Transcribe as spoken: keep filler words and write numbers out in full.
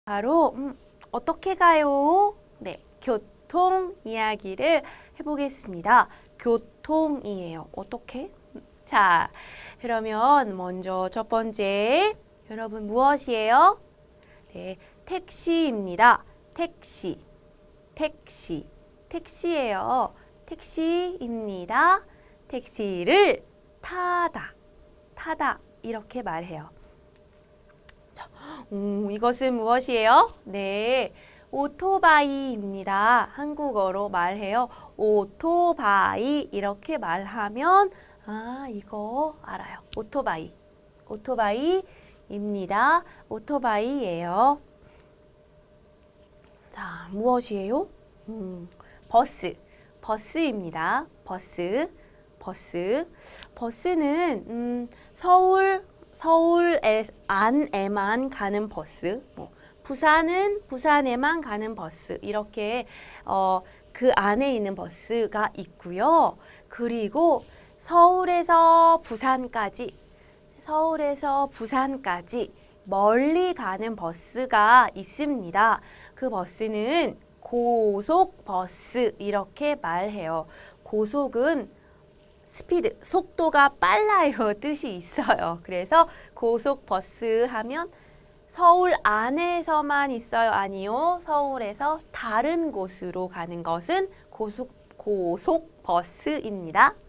바로 음, 어떻게 가요? 네, 교통 이야기를 해보겠습니다. 교통이에요. 어떻게? 자, 그러면 먼저 첫 번째 여러분 무엇이에요? 네, 택시입니다. 택시, 택시, 택시예요. 택시입니다. 택시를 타다, 타다 이렇게 말해요. 음, 이것은 무엇이에요? 네, 오토바이입니다. 한국어로 말해요. 오토바이 이렇게 말하면 아, 이거 알아요. 오토바이. 오토바이입니다. 오토바이예요. 자, 무엇이에요? 음, 버스. 버스입니다. 버스. 버스. 버스는 음, 서울 서울 안에만 가는 버스, 뭐 부산은 부산에만 가는 버스 이렇게 어, 그 안에 있는 버스가 있고요. 그리고 서울에서 부산까지 서울에서 부산까지 멀리 가는 버스가 있습니다. 그 버스는 고속버스 이렇게 말해요. 고속은 스피드, 속도가 빨라요 뜻이 있어요. 그래서 고속버스 하면 서울 안에서만 있어요? 아니요. 서울에서 다른 곳으로 가는 것은 고속, 고속버스입니다.